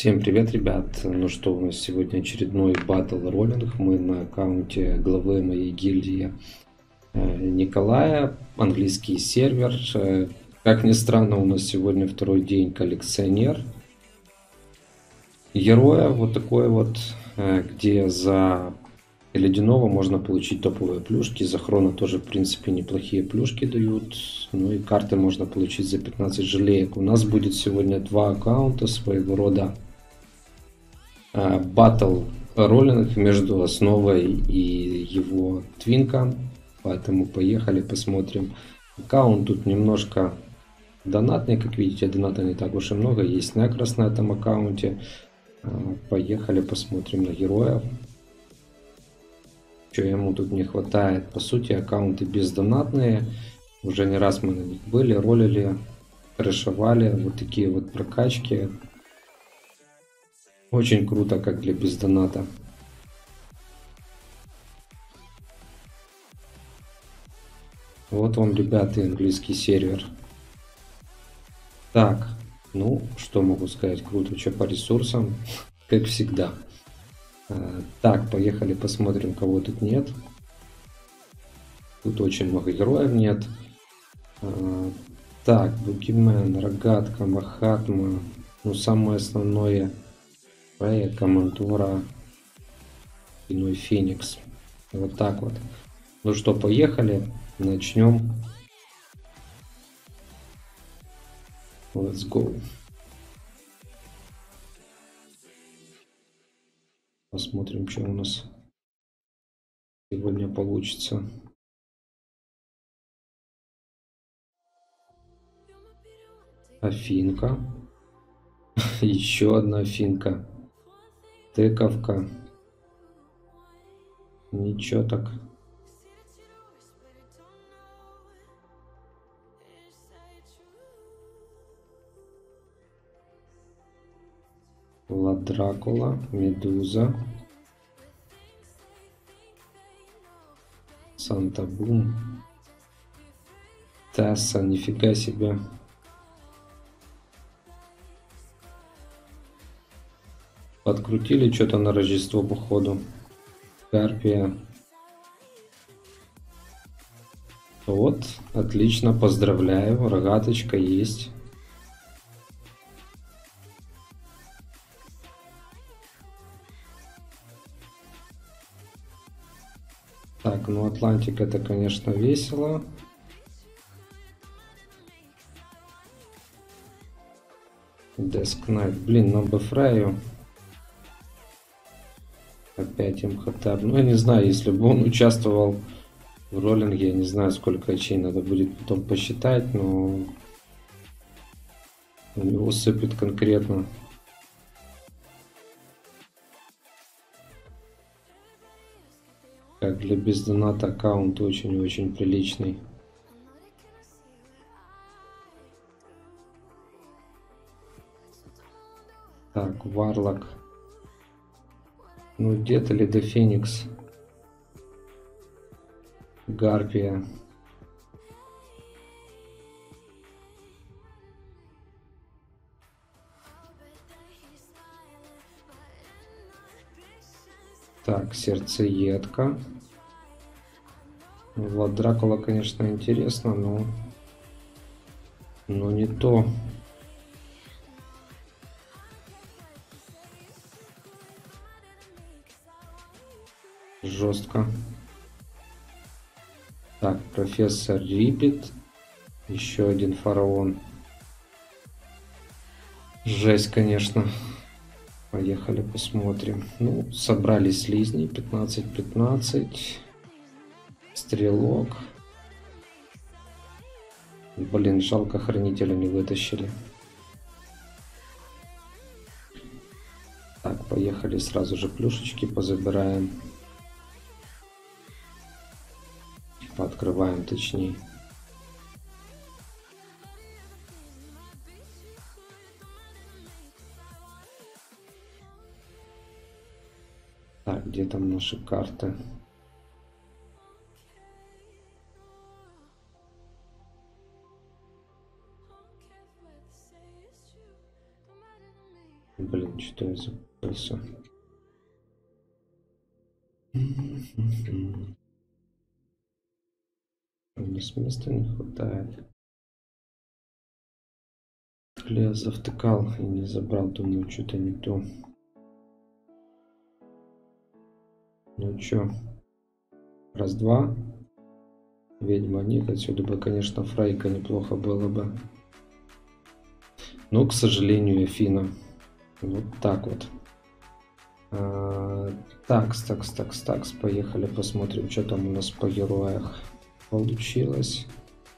Всем привет, ребят! Ну что, у нас сегодня очередной батл роллинг. Мы на аккаунте главы моей гильдии Николая, английский сервер. Как ни странно, у нас сегодня второй день коллекционер героя, вот такой вот, где за ледяного можно получить топовые плюшки, за хрона тоже в принципе неплохие плюшки дают, ну и карты можно получить за 15 желеек. У нас будет сегодня два аккаунта, своего рода батл роллинг между основой и его твинком, поэтому поехали посмотрим. Аккаунт тут немножко донатный, как видите, доната не так уж и много, есть некрас на этом аккаунте. Поехали посмотрим на героя, что ему тут не хватает. По сути, аккаунты бездонатные, уже не раз мы на них были, роллили, трэшевали, вот такие вот прокачки. Очень круто, как для бездоната. Вот вам, ребята, английский сервер. Так, ну, что могу сказать, круто, что по ресурсам, как всегда. Так, поехали посмотрим, кого тут нет. Тут очень много героев нет. Так, Бугимен, Рогатка, Махатма. Ну, самое основное, Freya, Командора, Иной Феникс. Вот так вот. Ну что, поехали. Начнем. Let's go. Посмотрим, что у нас сегодня получится. Афинка. Еще одна афинка. Тыковка. Ничего так. Влад Дракула, Медуза, Санта-Бум, Тесса, нифига себе. Подкрутили что-то на Рождество, походу. Карпия. Вот, отлично, поздравляю, рогаточка есть. Так, ну Атлантик это, конечно, весело. Desk Knight. Блин, нам бы Фрею. Опять МХТ. Ну, я не знаю, если бы он участвовал в роллинге, я не знаю, сколько очей надо будет потом посчитать, но у него сыпет конкретно. Как для бездоната аккаунт очень-очень приличный. Так, Варлок. Ну, где-то ли до Феникс. Гарпия. Так, сердцеедка. Влад Дракула, конечно, интересно, но не то. Жестко. Так, профессор Риппет. Еще один фараон. Жесть, конечно. Поехали посмотрим. Ну, собрали слизни. 15-15. Стрелок. Блин, жалко, хранителя не вытащили. Так, поехали сразу же плюшечки позабираем. Пооткрываем точнее. Так, где там наши карты? Блин, что я запутался. Мне с места не хватает. Или я завтыкал и не забрал, думаю, что-то не то. Ну чё, раз-два. Ведьма нет, отсюда бы, конечно, Фрейка неплохо было бы. Но, к сожалению, Афина. Вот так вот. Такс. Поехали посмотрим, что там у нас по героях получилось.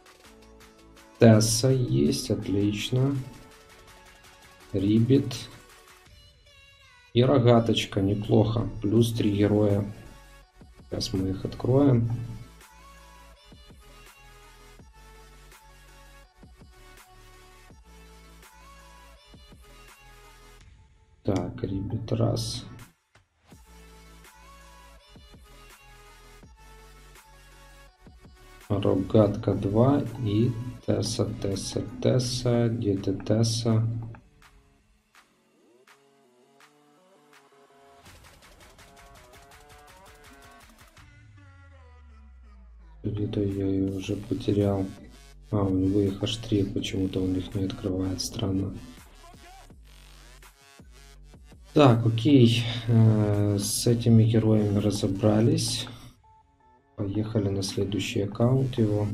Тесса есть, отлично. Рибит. И рогаточка, неплохо. Плюс 3 героя. Сейчас мы их откроем. Так, Рибит раз. Рогатка 2 и Тесса. Где-то Тесса. Где-то я ее уже потерял. А, у него их аж 3, почему-то он их не открывает, странно. Так, окей, с этими героями разобрались. Поехали на следующий аккаунт его.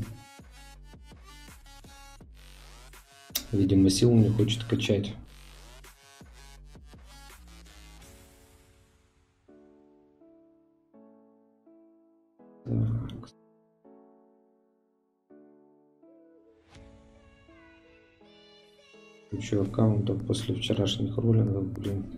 Видимо, силу не хочет качать. Так. Кучу аккаунтов после вчерашних роллингов, блин.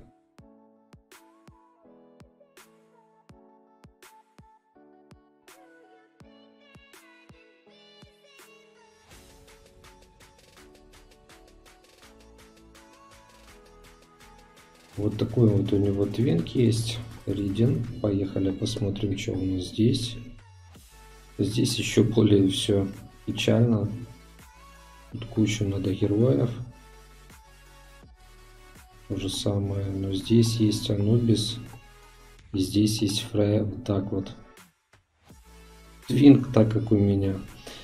Вот такой вот у него твинк есть. Ридин. Поехали посмотрим, что у нас здесь. Здесь еще более все печально. Тут куча надо героев. То же самое. Но здесь есть Анубис. И здесь есть Фрея. Вот так вот. Твинк, так как у меня.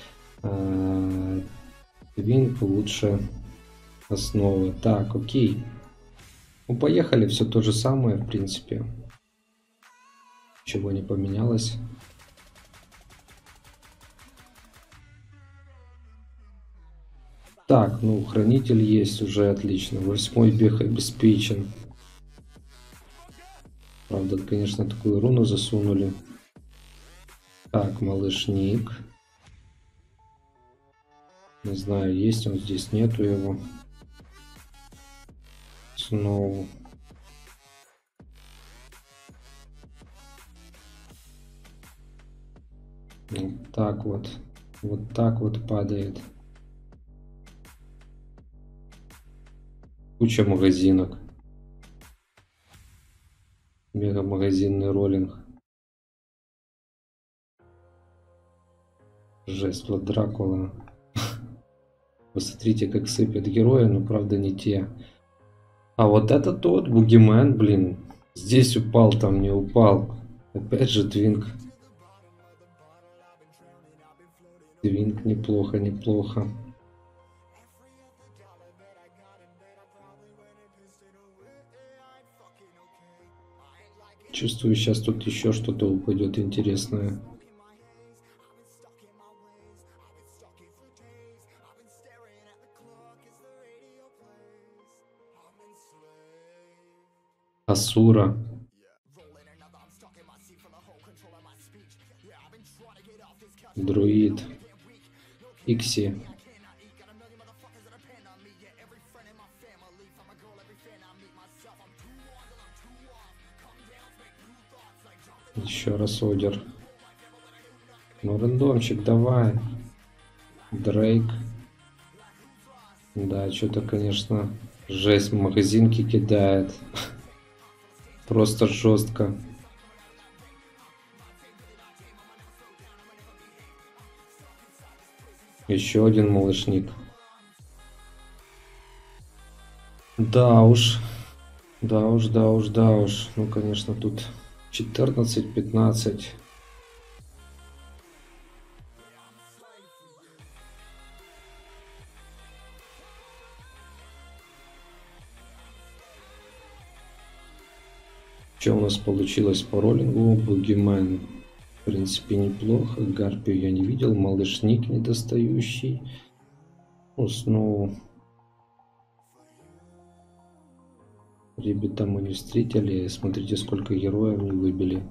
Твинк лучше основы. Так, окей. Ну, поехали, все то же самое, в принципе. Ничего не поменялось. Так, ну, хранитель есть уже, отлично. 8-й бег обеспечен. Правда, конечно, такую руну засунули. Так, малыш Ник. Не знаю, есть он здесь, нету его. Сноу. Вот так вот. Вот так вот падает. Куча магазинок. Мега-магазинный роллинг. Жесть, вот Дракула. Посмотрите, как сыпят герои, но правда не те. А вот это тот Бугимен, блин. Здесь упал, там не упал. Опять же Твинк. Твинк неплохо, неплохо. Чувствую, сейчас тут еще что-то упадет интересное. Асура. Друид. Икси. Еще раз Одер. Ну, рандомчик, давай. Дрейк. Да, что-то, конечно, жесть, магазинки кидает. Просто жестко. Еще один малышник. Да уж. Да уж, да уж, да уж. Ну, конечно, тут 14-15. Что у нас получилось по роллингу? Бугимен, в принципе, неплохо. Гарпию я не видел. Малышник недостающий. Ну, Сноу. Ребята мы не встретили. Смотрите, сколько героев не выбили.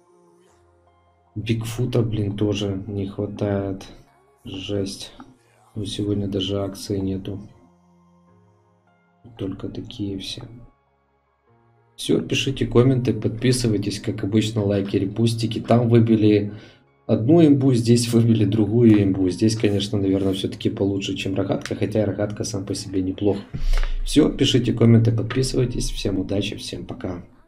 Бигфута, блин, тоже не хватает. Жесть. Ну, сегодня даже акции нету. Только такие все. Все, пишите комменты, подписывайтесь, как обычно, лайки, репустики. Там выбили одну имбу, здесь выбили другую имбу. Здесь, конечно, наверное, все-таки получше, чем рогатка, хотя и рогатка сам по себе неплох. Все, пишите комменты, подписывайтесь. Всем удачи, всем пока.